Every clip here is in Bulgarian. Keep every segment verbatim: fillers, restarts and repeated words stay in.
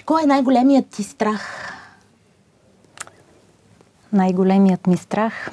Кой е най-големият ти страх? Най-големият ми страх?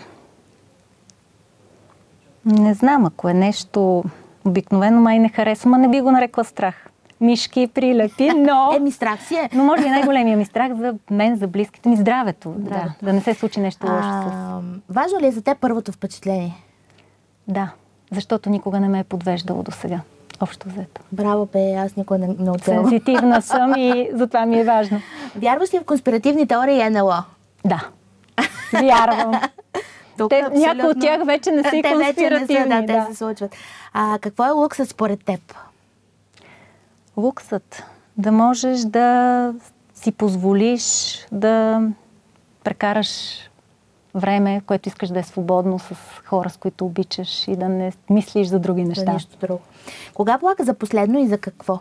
Не знам, ако е нещо обикновено май не харесвам, а не би го нарекла страх. Мишки, прилепи, но... Еми, страх си е. Но може би най-големия ми страх за мен, за близките ми, здравето. Да, да не се случи нещо лошо с... Важно ли е за теб първото впечатление? Да, защото никога не ме е подвеждало до сега. Общо взето. Браво, бе, аз никога не, не оцелвам. Сензитивна съм и затова ми е важно. Вярваш ли в конспиративни теории и Ен Ел О? Да, вярвам. Тук, те, абсолютно... Някои от тях вече не са и конспиративни. Те вече не са, да, да. те се случват. А, какво е луксът според теб? Луксът. Да можеш да си позволиш да прекараш време, което искаш да е свободно с хора, с които обичаш и да не мислиш за други неща. За нищо друго. Кога плака за последно и за какво?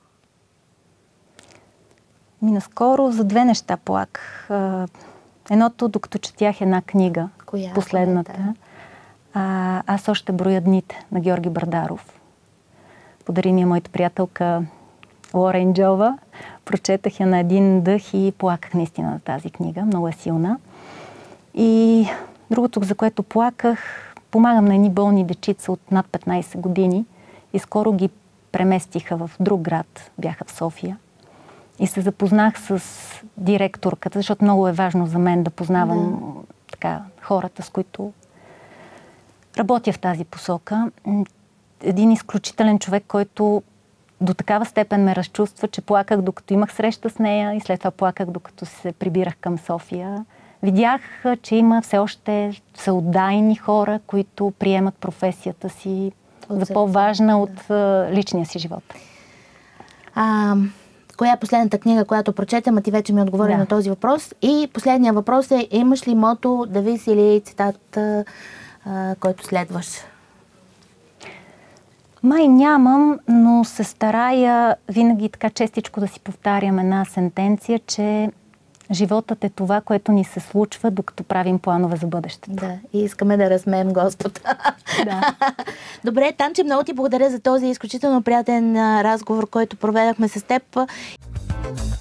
Ми наскоро за две неща плаках. Едното, докато четях една книга, Коя? последната. Коя, да? а, аз още броя дните на Георги Бардаров. Подари ми я моята приятелка Лора Инджова. Прочетах я на един дъх и плаках наистина на тази книга. Много е силна. И другото, за което плаках, помагам на едни болни дечица от над петнайсет години и скоро ги преместиха в друг град, бяха в София. И се запознах с директорката, защото много е важно за мен да познавам да. така, хората, с които работя в тази посока. Един изключителен човек, който до такава степен ме разчувства, че плаках докато имах среща с нея и след това плаках докато се прибирах към София. Видях, че има все още всеотдайни хора, които приемат професията си от за по-важна да. от личния си живот. А, коя е последната книга, която прочетем, а ти вече ми отговори да. на този въпрос? И последният въпрос е, имаш ли мото, девиз или цитат, а, който следваш? Май нямам, но се старая винаги така честичко да си повтарям една сентенция, че животът е това, което ни се случва, докато правим планове за бъдещето. Да, и искаме да разсмеем Господ. Да. Добре, Танче, много ти благодаря за този изключително приятен разговор, който проведахме с теб.